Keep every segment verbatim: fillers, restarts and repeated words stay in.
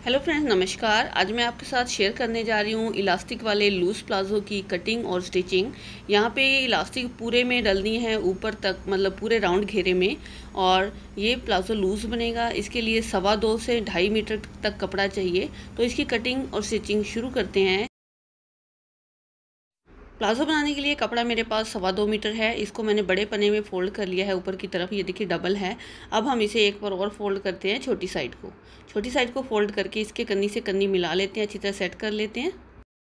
Hello friends, नमस्कार। आज मैं आपके साथ शेयर करने जा रही हूँ इलास्टिक वाले लूज़ प्लाज़ो की कटिंग और स्टिचिंग। यहाँ पे इलास्टिक पूरे में डलनी है ऊपर तक, मतलब पूरे राउंड घेरे में, और ये प्लाज़ो लूज़ बनेगा। इसके लिए सवा दो से ढाई मीटर तक कपड़ा चाहिए। तो इसकी कटिंग और स्टिचिंग शुरू करते हैं। प्लाज़ो बनाने के लिए कपड़ा मेरे पास सवा दो मीटर है। इसको मैंने बड़े पन्ने में फ़ोल्ड कर लिया है ऊपर की तरफ। ये देखिए डबल है। अब हम इसे एक बार और फोल्ड करते हैं छोटी साइड को। छोटी साइड को फोल्ड करके इसके कन्नी से कन्नी मिला लेते हैं, अच्छी तरह सेट कर लेते हैं।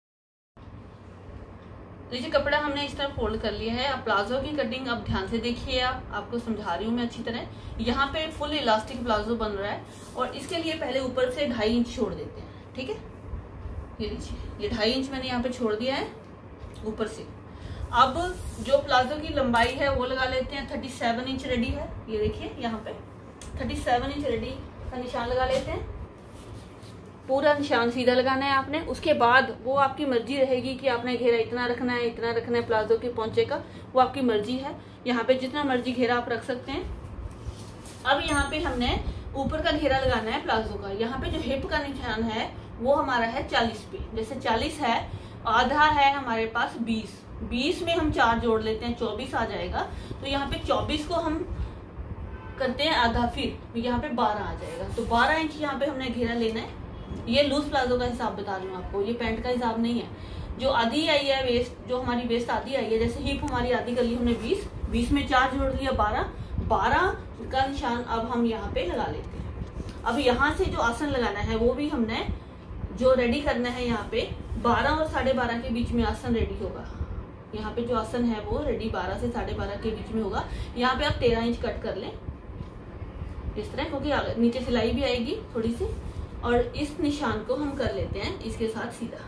देखिए कपड़ा हमने इस तरह फोल्ड कर लिया है। अब प्लाज़ो की कटिंग अब ध्यान से देखिए, आप आपको समझा रही हूँ मैं अच्छी तरह। यहाँ पे फुल इलास्टिक प्लाज़ो बन रहा है और इसके लिए पहले ऊपर से ढाई इंच छोड़ देते हैं। ठीक है, ये लीजिए, ये ढाई इंच मैंने यहाँ पे छोड़ दिया है ऊपर से। अब जो प्लाजो की लंबाई है वो लगा लेते हैं। सैंतीस इंच रेडी है, ये देखिए यहाँ पे सैंतीस इंच रेडी का निशान लगा लेते हैं। पूरा निशान सीधा लगाना है आपने। उसके बाद वो आपकी मर्जी रहेगी कि आपने घेरा इतना रखना है, इतना रखना है प्लाजो के पहुंचे का, वो आपकी मर्जी है। यहाँ पे जितना मर्जी घेरा आप रख सकते हैं। अब यहाँ पे हमने ऊपर का घेरा लगाना है प्लाजो का। यहाँ पे जो हिप का निशान है वो हमारा है चालीस पे। जैसे चालीस है, आधा है हमारे पास बीस, बीस में हम चार जोड़ लेते हैं, चौबीस आ जाएगा। तो यहाँ पे चौबीस को हम करते हैं आधा, फिर यहाँ पे बारह आ जाएगा। तो बारह इंच यहाँ पे हमने घेरा लेना है। ये लूज प्लाजो का हिसाब बता रही हूँ आपको, ये पैंट का हिसाब नहीं है। जो आधी आई है वेस्ट, जो हमारी वेस्ट आधी आई है, जैसे हिप हमारी आधी कर ली हमने बीस, बीस में चार जोड़ लिया बारह, बारह का निशान अब हम यहाँ पे लगा लेते हैं। अब यहाँ से जो आसन लगाना है वो भी हमने जो रेडी करना है, यहाँ पे बारह और साढ़े बारह के बीच में आसन रेडी होगा। यहाँ पे जो आसन है वो रेडी बारह से साढ़े बारह के बीच में होगा। यहाँ पे आप तेरह इंच कट कर लें इस तरह, क्योंकि नीचे सिलाई भी आएगी थोड़ी सी। और इस निशान को हम कर लेते हैं इसके साथ सीधा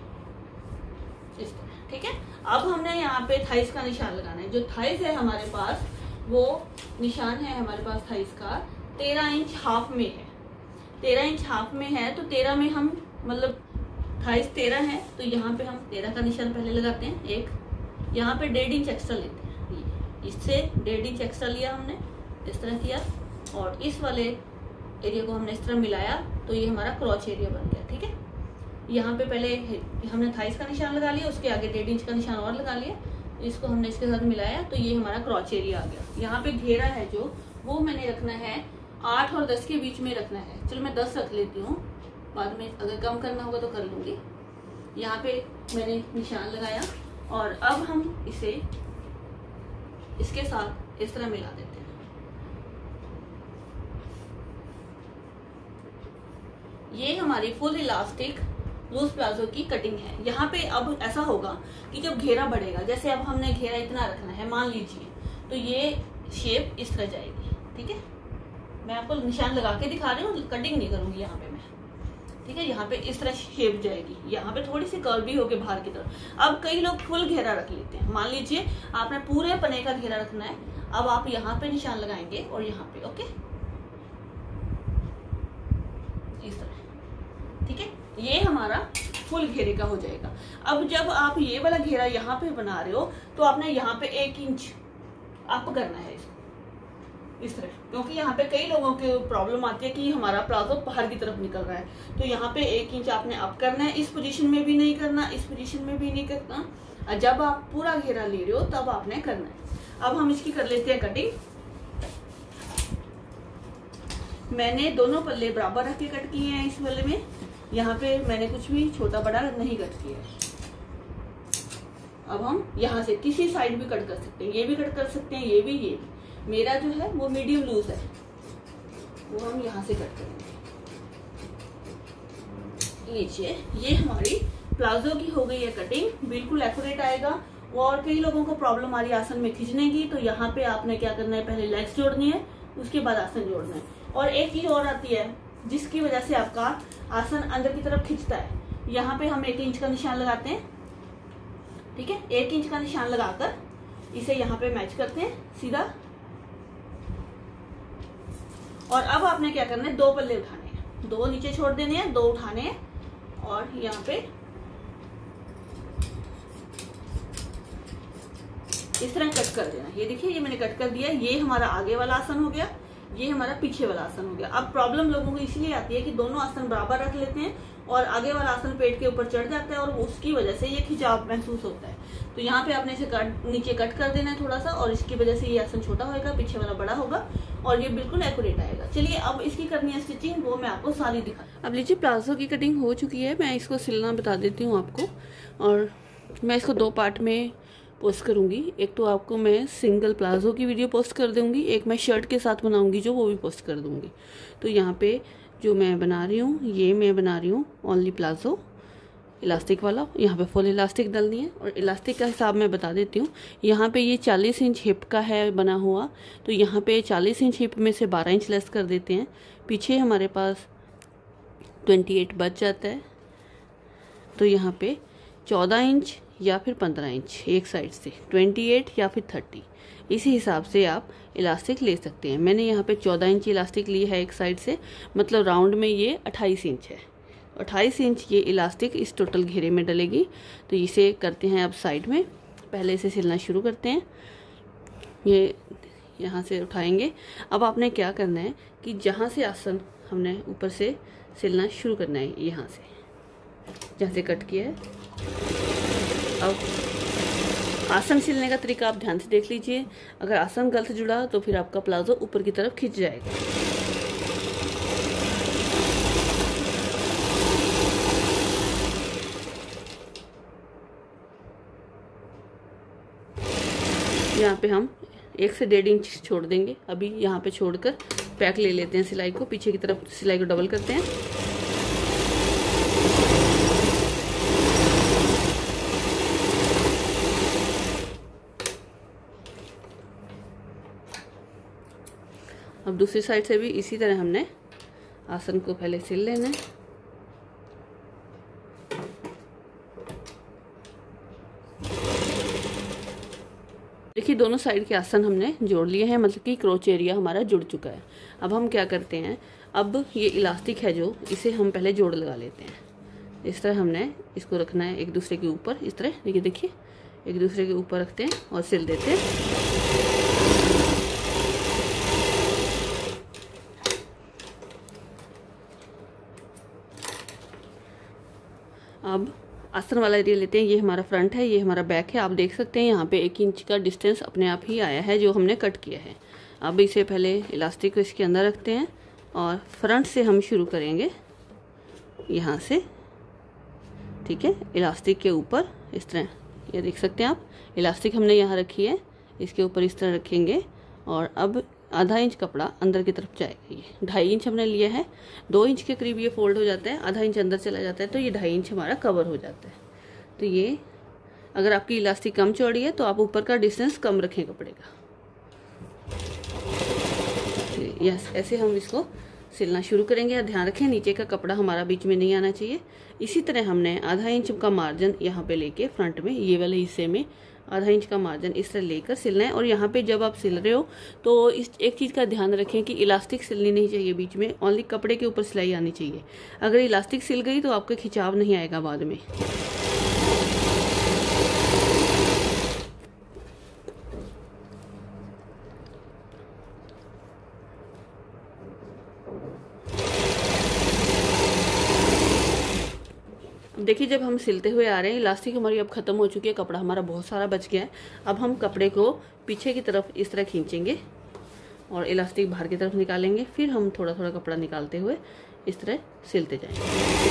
इस तरह। ठीक है, अब हमने यहाँ पे थाइस का निशान लगाना है। जो थाइस है हमारे पास, वो निशान है हमारे पास थाइस का तेरह इंच हाफ में है। तेरह इंच हाफ में है तो तेरह में हम, मतलब थाइस तेरह है तो यहाँ पे हम तेरह का निशान पहले लगाते हैं। एक यहाँ पे डेढ़ इंच एक्स्ट्रा लेते हैं, इससे डेढ़ इंच एक्स्ट्रा लिया हमने, इस तरह किया, और इस वाले एरिया को हमने इस तरह मिलाया तो ये हमारा क्रॉच एरिया बन गया। ठीक है, यहाँ पे पहले हमने थाइस का निशान लगा लिया, उसके आगे डेढ़ इंच का निशान और लगा लिया, इसको हमने इसके साथ मिलाया तो ये हमारा क्रॉच एरिया आ गया। यहाँ पे घेरा है जो, वो मैंने रखना है आठ और दस के बीच में रखना है। चलो मैं दस रख लेती हूँ, बाद में अगर कम करना होगा तो कर लूंगी। यहाँ पे मैंने निशान लगाया और अब हम इसे इसके साथ इस तरह मिला देते हैं। ये हमारी फुल इलास्टिक लूज प्लाजो की कटिंग है। यहाँ पे अब ऐसा होगा कि जब घेरा बढ़ेगा, जैसे अब हमने घेरा इतना रखना है मान लीजिए, तो ये शेप इस तरह जाएगी। ठीक है, मैं आपको निशान लगा के दिखा रही हूँ, कटिंग नहीं करूंगी यहाँ पे मैं। ठीक है, यहाँ पे इस तरह शेप जाएगी, यहाँ पे थोड़ी सी कर्व भी होके बाहर की तरफ। अब कई लोग फुल घेरा रख लेते हैं। मान लीजिए आपने पूरे पने का घेरा रखना है, अब आप यहाँ पे निशान लगाएंगे और यहाँ पे, ओके, इस तरह। ठीक है, ये हमारा फुल घेरे का हो जाएगा। अब जब आप ये वाला घेरा यहाँ पे बना रहे हो तो आपने यहाँ पे एक इंच अप करना है इसको इस तरह, क्योंकि यहाँ पे कई लोगों के प्रॉब्लम आती है कि हमारा प्लाजो बाहर की तरफ निकल रहा है। तो यहाँ पे एक इंच आपने अप करना है। इस पोजीशन में भी नहीं करना, इस पोजीशन में भी नहीं करना। जब आप पूरा घेरा ले रहे हो तब आपने करना है। अब हम इसकी कर लेते हैं कटिंग। मैंने दोनों पल्ले बराबर रख के कट किए हैं इस वाले में। यहाँ पे मैंने कुछ भी छोटा बड़ा नहीं कट किया है। अब हम यहाँ से किसी साइड भी कट कर सकते हैं, ये भी कट कर सकते हैं, ये भी, ये भी। मेरा जो है वो मीडियम लूज है, वो हम यहाँ से कट करेंगे। लीजिए, ये हमारी प्लाजो की हो गई है कटिंग, बिल्कुल एक्यूरेट आएगा। और कई लोगों को प्रॉब्लम आ रही है आसन में खींचने की, तो यहाँ पे आपने क्या करना है, पहले लेग्स जोड़नी है, उसके बाद आसन जोड़ना है। और एक चीज और आती है जिसकी वजह से आपका आसन अंदर की तरफ खिंचता है। यहाँ पे हम एक इंच का निशान लगाते हैं। ठीक है, एक इंच का निशान लगाकर इसे यहाँ पे मैच करते हैं सीधा। और अब आपने क्या करना है, दो पल्ले उठाने हैं, दो नीचे छोड़ देने हैं, दो उठाने हैं और यहाँ पे इस तरह कट कर देना। ये देखिए, ये मैंने कट कर दिया। ये हमारा आगे वाला आसन हो गया, ये हमारा पीछे वाला आसन हो गया। अब प्रॉब्लम लोगों को इसलिए आती है कि दोनों आसन बराबर रख लेते हैं और आगे वाला आसन पेट के ऊपर चढ़ जाता है और उसकी वजह से ये खिंचाव महसूस होता है। तो यहाँ पे आपने इसे कट नीचे कट कर देना है थोड़ा सा, और इसकी वजह से ये आसन छोटा होगा, पीछे वाला बड़ा होगा और ये बिल्कुल एक्यूरेट आएगा। चलिए अब इसकी करनी है स्टिचिंग, वो मैं आपको सारी दिखा। अब लीजिए प्लाजो की कटिंग हो चुकी है, मैं इसको सिलना बता देती हूँ आपको। और मैं इसको दो पार्ट में पोस्ट करूंगी। एक तो आपको मैं सिंगल प्लाजो की वीडियो पोस्ट कर दूंगी, एक मैं शर्ट के साथ बनाऊंगी जो, वो भी पोस्ट कर दूंगी। तो यहाँ पे जो मैं बना रही हूँ, ये मैं बना रही हूँ ओनली प्लाजो इलास्टिक वाला। यहाँ पे फुल इलास्टिक डालनी है और इलास्टिक का हिसाब मैं बता देती हूँ। यहाँ पे ये चालीस इंच हिप का है बना हुआ, तो यहाँ पे चालीस इंच हिप में से बारह इंच लेस कर देते हैं। पीछे हमारे पास अट्ठाईस बच जाता है, तो यहाँ पे चौदह इंच या फिर पंद्रह इंच एक साइड से, अट्ठाईस या फिर तीस, इसी हिसाब से आप इलास्टिक ले सकते हैं। मैंने यहाँ पे चौदह इंच इलास्टिक ली है एक साइड से, मतलब राउंड में ये अट्ठाईस इंच है। अट्ठाईस इंच ये इलास्टिक इस टोटल घेरे में डलेगी। तो इसे करते हैं अब साइड में, पहले इसे सिलना शुरू करते हैं। ये यहाँ से उठाएंगे। अब आपने क्या करना है कि जहाँ से आसन हमने ऊपर से सिलना शुरू करना है, यहाँ से जहाँ से कट किया है। अब आसन सिलने का तरीका आप ध्यान से देख लीजिए। अगर आसन गलत जुड़ा तो फिर आपका प्लाजो ऊपर की तरफ खिंच जाएगा। यहाँ पे हम एक से डेढ़ इंच छोड़ देंगे। अभी यहाँ पे छोड़कर पैक ले लेते हैं सिलाई को, पीछे की तरफ सिलाई को डबल करते हैं। अब दूसरी साइड से भी इसी तरह हमने आसन को पहले सिल लेना है। देखिए दोनों साइड के आसन हमने जोड़ लिए हैं, मतलब कि क्रोच एरिया हमारा जुड़ चुका है। अब हम क्या करते हैं, अब ये इलास्टिक है जो, इसे हम पहले जोड़ लगा लेते हैं। इस तरह हमने इसको रखना है एक दूसरे के ऊपर, इस तरह देखिए देखिए एक दूसरे के ऊपर रखते हैं और सिल देते हैं। अब आसन वाला एरिया लेते हैं। ये हमारा फ्रंट है, ये हमारा बैक है। आप देख सकते हैं यहाँ पे एक इंच का डिस्टेंस अपने आप ही आया है जो हमने कट किया है। अब इसे पहले इलास्टिक को इसके अंदर रखते हैं और फ्रंट से हम शुरू करेंगे यहाँ से, ठीक है। इलास्टिक के ऊपर इस तरह, ये देख सकते हैं आप, इलास्टिक हमने यहाँ रखी है, इसके ऊपर इस तरह रखेंगे और अब आधा इंच कपड़ा अंदर की तरफ जाएगा। ये ढाई इंच हमने लिया है, दो इंच के करीब ये फोल्ड हो जाता है, आधा इंच अंदर चला जाता है, तो ये ढाई इंच हमारा कवर हो जाता है। तो ये अगर आपकी इलास्टिक कम चौड़ी है तो आप ऊपर का डिस्टेंस कम रखें कपड़े का। यस, ऐसे हम इसको सिलना शुरू करेंगे। ध्यान रखें नीचे का कपड़ा हमारा बीच में नहीं आना चाहिए। इसी तरह हमने आधा इंच का मार्जिन यहाँ पे लेके फ्रंट में, ये वाले हिस्से में आधा इंच का मार्जिन इस तरह लेकर सिलना है। और यहाँ पे जब आप सिल रहे हो तो इस एक चीज़ का ध्यान रखें कि इलास्टिक सिलनी नहीं चाहिए बीच में, ओनली कपड़े के ऊपर सिलाई आनी चाहिए। अगर इलास्टिक सिल गई तो आपका खिंचाव नहीं आएगा बाद में। देखिए जब हम सिलते हुए आ रहे हैं, इलास्टिक हमारी अब खत्म हो चुकी है, कपड़ा हमारा बहुत सारा बच गया है। अब हम कपड़े को पीछे की तरफ इस तरह खींचेंगे और इलास्टिक बाहर की तरफ निकालेंगे। फिर हम थोड़ा थोड़ा कपड़ा निकालते हुए इस तरह सिलते जाएंगे।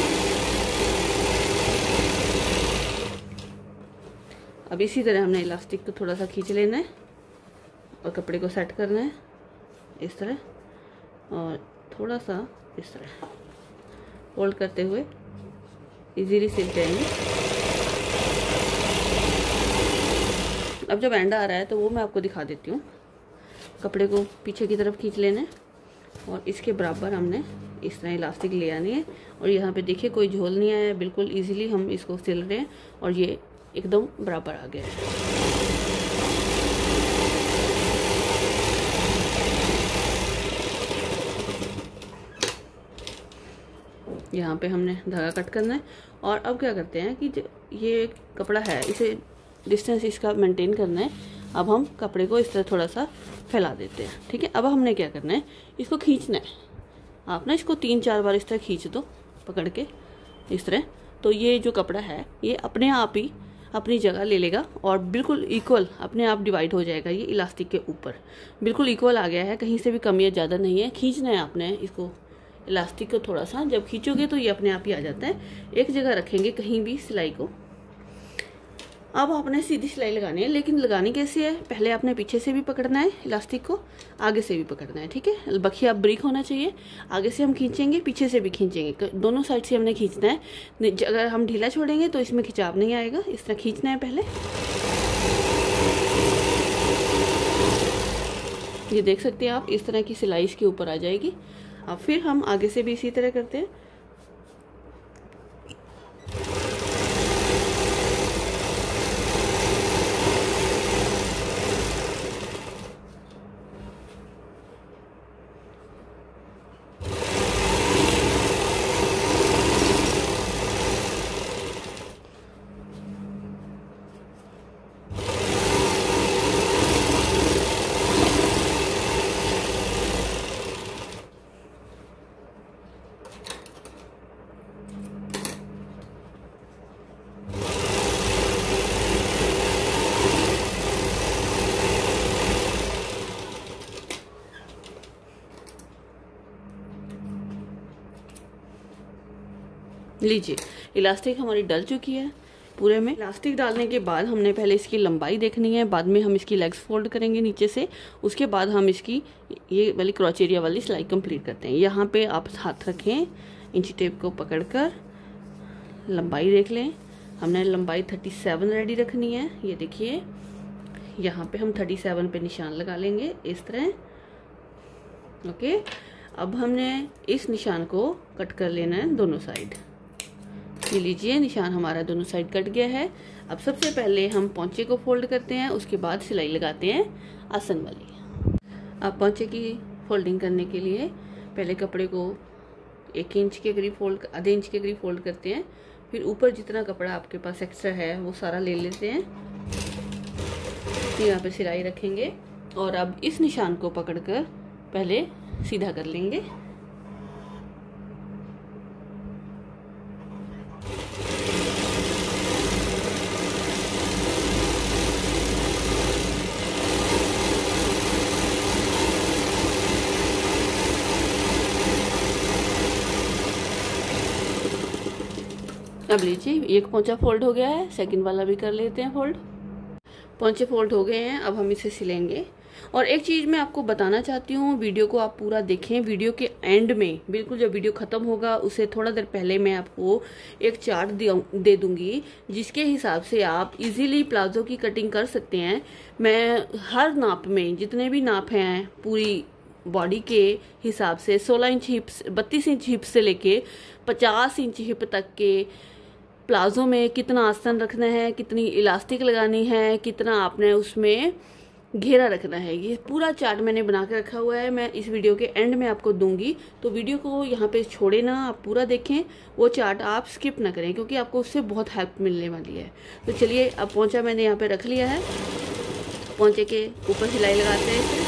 अब इसी तरह हमने इलास्टिक को थोड़ा सा खींच लेना है और कपड़े को सेट करना है इस तरह, और थोड़ा सा इस तरह फोल्ड करते हुए इजीली सिल जाएंगे। अब जब एंड आ रहा है तो वो मैं आपको दिखा देती हूँ। कपड़े को पीछे की तरफ खींच लेना है और इसके बराबर हमने इस तरह इलास्टिक ले आनी है। और यहाँ पे देखिए कोई झोल नहीं आया है, बिल्कुल इजीली हम इसको सिल रहे हैं और ये एकदम बराबर आ गया है। यहाँ पे हमने धागा कट करना है। और अब क्या करते हैं कि ये कपड़ा है, इसे डिस्टेंस इसका मेंटेन करना है। अब हम कपड़े को इस तरह थोड़ा सा फैला देते हैं, ठीक है। अब हमने क्या करना है, इसको खींचना है। आप ना इसको तीन चार बार इस तरह खींच दो पकड़ के इस तरह, तो ये जो कपड़ा है ये अपने आप ही अपनी जगह ले लेगा और बिल्कुल इक्वल अपने आप डिवाइड हो जाएगा। ये इलास्टिक के ऊपर बिल्कुल इक्वल आ गया है, कहीं से भी कम या ज़्यादा नहीं है। खींचना है आपने इसको, इलास्टिक को थोड़ा सा, जब खींचोगे तो ये अपने आप ही आ जाता है। एक जगह रखेंगे कहीं भी सिलाई को। अब आपने सीधी सिलाई लगानी है, लेकिन लगानी कैसे है, पहले आपने पीछे से भी पकड़ना है इलास्टिक को, आगे से भी पकड़ना है, ठीक है। बखिया ब्रेक होना चाहिए, आगे से हम खींचेंगे, पीछे से भी खींचेंगे, दोनों साइड से हमने खींचना है। अगर हम ढीला छोड़ेंगे तो इसमें खिंचाव नहीं आएगा। इस तरह खींचना है पहले, ये देख सकते हैं आप, इस तरह की सिलाई इसके ऊपर आ जाएगी। अब फिर हम आगे से भी इसी तरह करते हैं। लीजिए, इलास्टिक हमारी डल चुकी है पूरे में। इलास्टिक डालने के बाद हमने पहले इसकी लंबाई देखनी है, बाद में हम इसकी लेग्स फोल्ड करेंगे नीचे से, उसके बाद हम इसकी ये वाली क्रॉच एरिया वाली सिलाई कंप्लीट करते हैं। यहाँ पे आप हाथ रखें, इंची टेप को पकड़कर लंबाई देख लें। हमने लंबाई सैंतीस रेडी रखनी है। ये देखिए, यहाँ पे हम सैंतीस पे निशान लगा लेंगे इस तरह, ओके। अब हमने इस निशान को कट कर लेना है दोनों साइड। ये लीजिए, निशान हमारा दोनों साइड कट गया है। अब सबसे पहले हम पौंचे को फोल्ड करते हैं, उसके बाद सिलाई लगाते हैं आसन वाली। अब पौंचे की फोल्डिंग करने के लिए पहले कपड़े को एक इंच के करीब फोल्ड, आधे इंच के करीब फोल्ड करते हैं। फिर ऊपर जितना कपड़ा आपके पास एक्स्ट्रा है वो सारा ले लेते हैं। यहाँ पे सिलाई रखेंगे और अब इस निशान को पकड़कर पहले सीधा कर लेंगे। अब लीजिए, एक पोंचा फोल्ड हो गया है, सेकंड वाला भी कर लेते हैं फोल्ड। पोंचे फोल्ड हो गए हैं, अब हम इसे सिलेंगे। और एक चीज मैं आपको बताना चाहती हूँ, वीडियो को आप पूरा देखें। वीडियो के एंड में, बिल्कुल जब वीडियो खत्म होगा उससे थोड़ा देर पहले मैं आपको एक चार्ट दे दूंगी, जिसके हिसाब से आप इजीली प्लाजो की कटिंग कर सकते हैं। मैं हर नाप में, जितने भी नाप हैं पूरी बॉडी के हिसाब से, सोलह इंच हिप्स, बत्तीस इंच हिप्स से लेके पचास इंच हिप तक के प्लाजो में कितना आसन रखना है, कितनी इलास्टिक लगानी है, कितना आपने उसमें घेरा रखना है, ये पूरा चार्ट मैंने बना के रखा हुआ है। मैं इस वीडियो के एंड में आपको दूंगी, तो वीडियो को यहाँ पे छोड़े ना, आप पूरा देखें। वो चार्ट आप स्किप ना करें, क्योंकि आपको उससे बहुत हेल्प मिलने वाली है। तो चलिए, अब पोंचा मैंने यहाँ पे रख लिया है। पोंचे के ऊपर सिलाई लगाते हैं।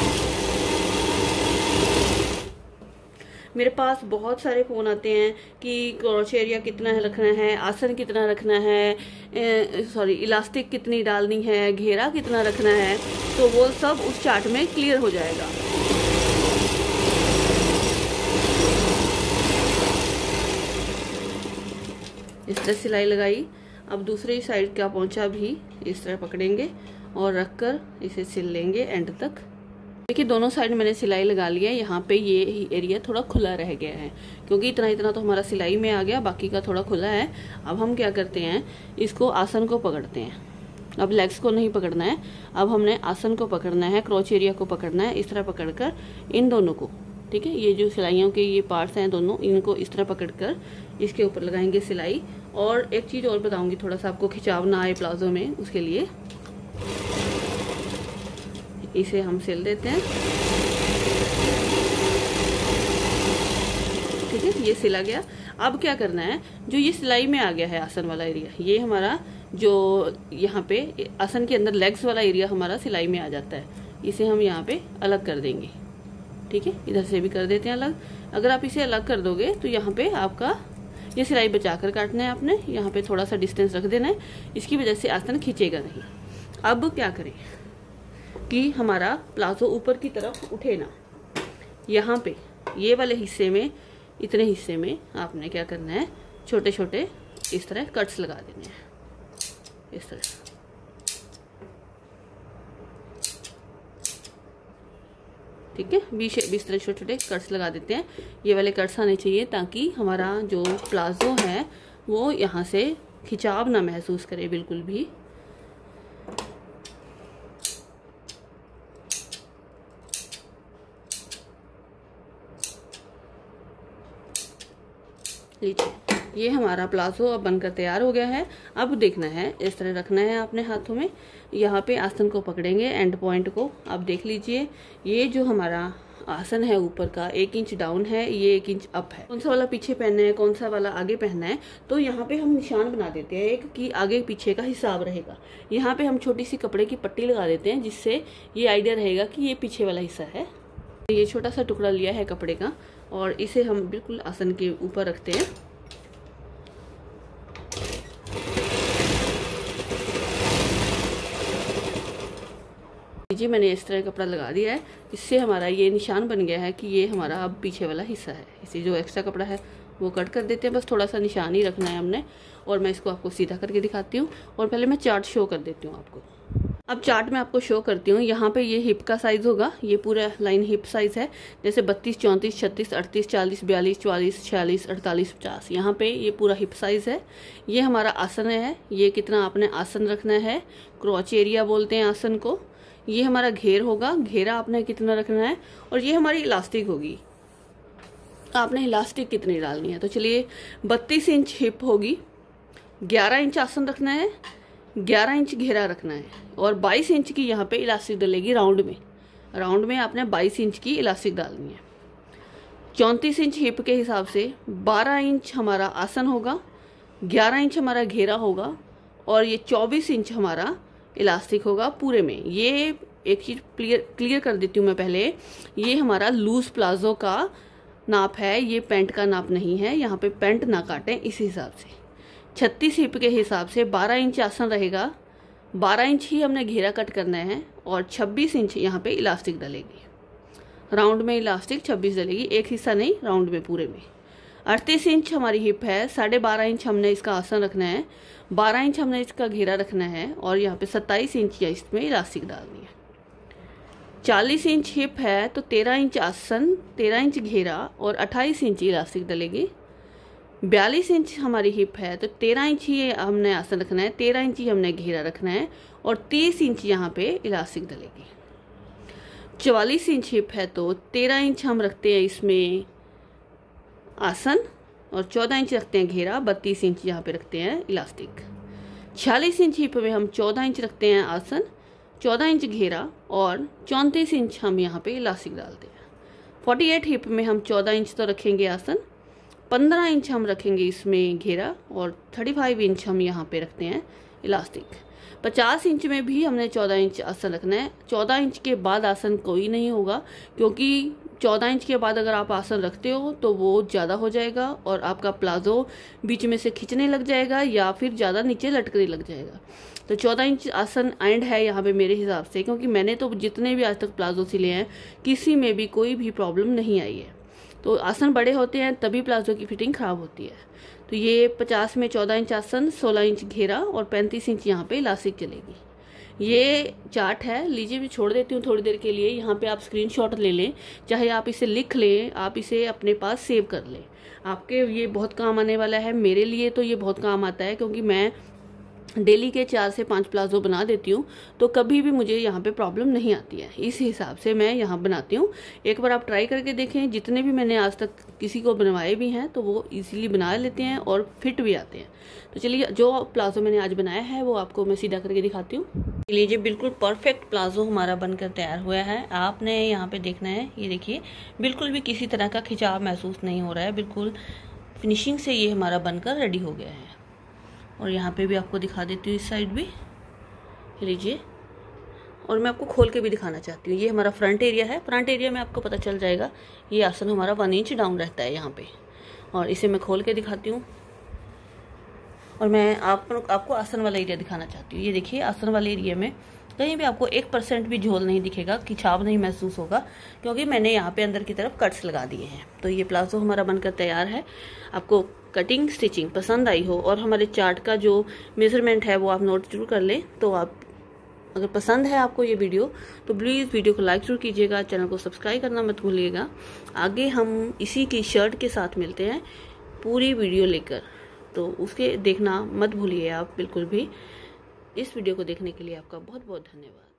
मेरे पास बहुत सारे फ़ोन आते हैं कि क्रॉच एरिया कितना रखना है, आसन कितना रखना है, सॉरी इलास्टिक कितनी डालनी है, घेरा कितना रखना है, तो वो सब उस चार्ट में क्लियर हो जाएगा। इस तरह सिलाई लगाई। अब दूसरी साइड का पोंचा भी इस तरह पकड़ेंगे और रखकर इसे सिल लेंगे एंड तक। देखिए, दोनों साइड मैंने सिलाई लगा लिया है। यहाँ पे ये एरिया थोड़ा खुला रह गया है, क्योंकि इतना इतना तो हमारा सिलाई में आ गया, बाकी का थोड़ा खुला है। अब हम क्या करते हैं, इसको आसन को पकड़ते हैं। अब लेग्स को नहीं पकड़ना है, अब हमने आसन को पकड़ना है, क्रॉच एरिया को पकड़ना है। इस तरह पकड़कर इन दोनों को, ठीक है, ये जो सिलाइयों के ये पार्ट्स हैं दोनों, इनको इस तरह पकड़कर इसके ऊपर लगाएंगे सिलाई। और एक चीज़ और बताऊंगी, थोड़ा सा आपको खिंचाव ना आए प्लाजो में, उसके लिए इसे हम सिल देते हैं। ठीक है, ये सिला गया। अब क्या करना है, जो ये सिलाई में आ गया है आसन वाला एरिया, ये हमारा जो यहाँ पे आसन के अंदर लेग्स वाला एरिया हमारा सिलाई में आ जाता है, इसे हम यहाँ पे अलग कर देंगे। ठीक है, इधर से भी कर देते हैं अलग। अगर आप इसे अलग कर दोगे तो यहाँ पे आपका ये सिलाई बचा कर काटना है आपने, यहाँ पे थोड़ा सा डिस्टेंस रख देना है, इसकी वजह से आसन खींचेगा नहीं। अब क्या करें कि हमारा प्लाजो ऊपर की तरफ उठे ना, यहाँ पे ये वाले हिस्से में, इतने हिस्से में आपने क्या करना है, छोटे छोटे इस तरह कट्स लगा देने हैं, इस तरह। ठीक है, बीच बीस तरह छोटे छोटे कट्स लगा देते हैं। ये वाले कट्स आने चाहिए ताकि हमारा जो प्लाजो है वो यहाँ से खिंचाव ना महसूस करे बिल्कुल भी। लीजिए, ये हमारा प्लाजो अब बनकर तैयार हो गया है। अब देखना है, इस तरह रखना है अपने हाथों में, यहाँ पे आसन को पकड़ेंगे, एंड पॉइंट को। आप देख लीजिए, ये जो हमारा आसन है ऊपर का एक इंच डाउन है, ये एक इंच अप है। कौन सा वाला पीछे पहनना है, कौन सा वाला आगे पहनना है, तो यहाँ पे हम निशान बना देते हैं एक कि आगे पीछे का हिसाब रहेगा। यहाँ पे हम छोटी सी कपड़े की पट्टी लगा देते हैं, जिससे ये आइडिया रहेगा कि ये पीछे वाला हिस्सा है। ये छोटा सा टुकड़ा लिया है कपड़े का और इसे हम बिल्कुल आसन के ऊपर रखते हैं। जी, मैंने इस तरह कपड़ा लगा दिया है, इससे हमारा ये निशान बन गया है कि ये हमारा अब पीछे वाला हिस्सा है। इसे जो एक्स्ट्रा कपड़ा है वो कट कर देते हैं, बस थोड़ा सा निशान ही रखना है हमने। और मैं इसको आपको सीधा करके दिखाती हूँ, और पहले मैं चार्ट शो कर देती हूँ आपको। अब चार्ट में आपको शो करती हूँ। यहाँ पे ये हिप का साइज होगा, ये पूरा लाइन हिप साइज है, जैसे बत्तीस, चौंतीस, छत्तीस, अड़तीस, चालीस, बयालीस, चौवालीस, छियालीस, अड़तालीस, पचास, यहाँ पे ये पूरा हिप साइज है। ये हमारा आसन है, ये कितना आपने आसन रखना है, क्रॉच एरिया बोलते हैं आसन को। ये हमारा घेर होगा, घेरा आपने कितना रखना है, और ये हमारी इलास्टिक होगी, आपने इलास्टिक कितनी डालनी है। तो चलिए, बत्तीस इंच हिप होगी, ग्यारह इंच आसन रखना है, ग्यारह इंच घेरा रखना है, और बाईस इंच की यहाँ पे इलास्टिक डलेगी राउंड में। राउंड में आपने बाईस इंच की इलास्टिक डालनी है। चौंतीस इंच हिप के हिसाब से बारह इंच हमारा आसन होगा, ग्यारह इंच हमारा घेरा होगा, और ये चौबीस इंच हमारा इलास्टिक होगा पूरे में। ये एक चीज क्लियर क्लियर कर देती हूँ मैं पहले, ये हमारा लूज प्लाजो का नाप है, ये पैंट का नाप नहीं है। यहाँ पे पैंट ना काटें इस हिसाब से। छत्तीस हिप के हिसाब से बारह इंच आसन रहेगा, बारह इंच ही हमने घेरा कट करना है, और छब्बीस इंच यहाँ पे इलास्टिक डलेगी। राउंड में इलास्टिक छब्बीस डलेगी, एक हिस्सा नहीं, राउंड में पूरे में। अड़तीस इंच हमारी हिप है, साढ़े बारह इंच हमने इसका आसन रखना है, बारह इंच हमने इसका घेरा रखना है, और यहाँ पे सत्ताईस इंच या इसमें इलास्टिक डालनी है। चालीस इंच हिप है तो तेरह इंच आसन, तेरह इंच घेरा और अट्ठाईस इंच इलास्टिक डलेगी। बयालीस इंच हमारी हिप है तो तेरह इंच ही हमने आसन रखना है, तेरह इंच ही हमने घेरा रखना है, और तीस इंच यहाँ पे इलास्टिक डलेगी। चवालीस इंच हिप है तो तेरह इंच हम रखते हैं इसमें आसन, और चौदह इंच रखते हैं घेरा, बत्तीस इंच यहाँ पे रखते हैं इलास्टिक। छियालीस इंच हिप में हम चौदह इंच रखते हैं आसन, चौदह इंच घेरा, और चौंतीस इंच हम यहाँ पे इलास्टिक डालते हैं। अड़तालीस हिप में हम चौदह इंच तो रखेंगे आसन, पंद्रह इंच हम रखेंगे इसमें घेरा, और पैंतीस इंच हम यहाँ पे रखते हैं इलास्टिक। पचास इंच में भी हमने चौदह इंच आसन रखना है। चौदह इंच के बाद आसन कोई नहीं होगा, क्योंकि चौदह इंच के बाद अगर आप आसन रखते हो तो वो ज़्यादा हो जाएगा और आपका प्लाजो बीच में से खिंचने लग जाएगा या फिर ज़्यादा नीचे लटकने लग जाएगा। तो चौदह इंच आसन एंड है यहाँ पे मेरे हिसाब से, क्योंकि मैंने तो जितने भी आज तक प्लाजो सिले हैं किसी में भी कोई भी प्रॉब्लम नहीं आई है। तो आसन बड़े होते हैं तभी प्लाजो की फिटिंग खराब होती है। तो ये पचास में चौदह इंच आसन, सोलह इंच घेरा और पैंतीस इंच यहाँ पे इलास्टिक चलेगी। ये चार्ट है, लीजिए मैं छोड़ देती हूँ थोड़ी देर के लिए। यहाँ पे आप स्क्रीनशॉट ले लें, चाहे आप इसे लिख लें, आप इसे अपने पास सेव कर लें, आपके ये बहुत काम आने वाला है। मेरे लिए तो ये बहुत काम आता है, क्योंकि मैं डेली के चार से पांच प्लाजो बना देती हूँ, तो कभी भी मुझे यहाँ पे प्रॉब्लम नहीं आती है। इस हिसाब से मैं यहाँ बनाती हूँ। एक बार आप ट्राई करके देखें, जितने भी मैंने आज तक किसी को बनवाए भी हैं तो वो इजीली बना लेते हैं और फिट भी आते हैं। तो चलिए, जो प्लाजो मैंने आज बनाया है वो आपको मैं सीधा करके दिखाती हूँ। लीजिए, बिल्कुल परफेक्ट प्लाजो हमारा बनकर तैयार हुआ है। आपने यहाँ पे देखना है, ये देखिए बिल्कुल भी किसी तरह का खिंचाव महसूस नहीं हो रहा है, बिल्कुल फिनिशिंग से ये हमारा बनकर रेडी हो गया है। और यहाँ पे भी आपको दिखा देती हूँ, इस साइड भी लीजिए। और मैं आपको खोल के भी दिखाना चाहती हूँ। ये हमारा फ्रंट एरिया है, फ्रंट एरिया में आपको पता चल जाएगा ये आसन हमारा वन इंच डाउन रहता है यहाँ पे। और इसे मैं खोल के दिखाती हूँ और मैं आप आपको आसन वाला एरिया दिखाना चाहती हूँ। ये देखिए, आसन वाले एरिया में कहीं भी आपको एक परसेंट भी झोल नहीं दिखेगा, खिंचाव नहीं महसूस होगा, क्योंकि मैंने यहाँ पे अंदर की तरफ कट्स लगा दिए हैं। तो ये प्लाजो हमारा बनकर तैयार है। आपको कटिंग स्टिचिंग पसंद आई हो और हमारे चार्ट का जो मेजरमेंट है वो आप नोट जरूर कर लें। तो आप अगर पसंद है आपको ये वीडियो तो प्लीज़ वीडियो को लाइक जरूर कीजिएगा, चैनल को सब्सक्राइब करना मत भूलिएगा। आगे हम इसी की शर्ट के साथ मिलते हैं पूरी वीडियो लेकर, तो उसके देखना मत भूलिए आप बिल्कुल भी। इस वीडियो को देखने के लिए आपका बहुत बहुत धन्यवाद।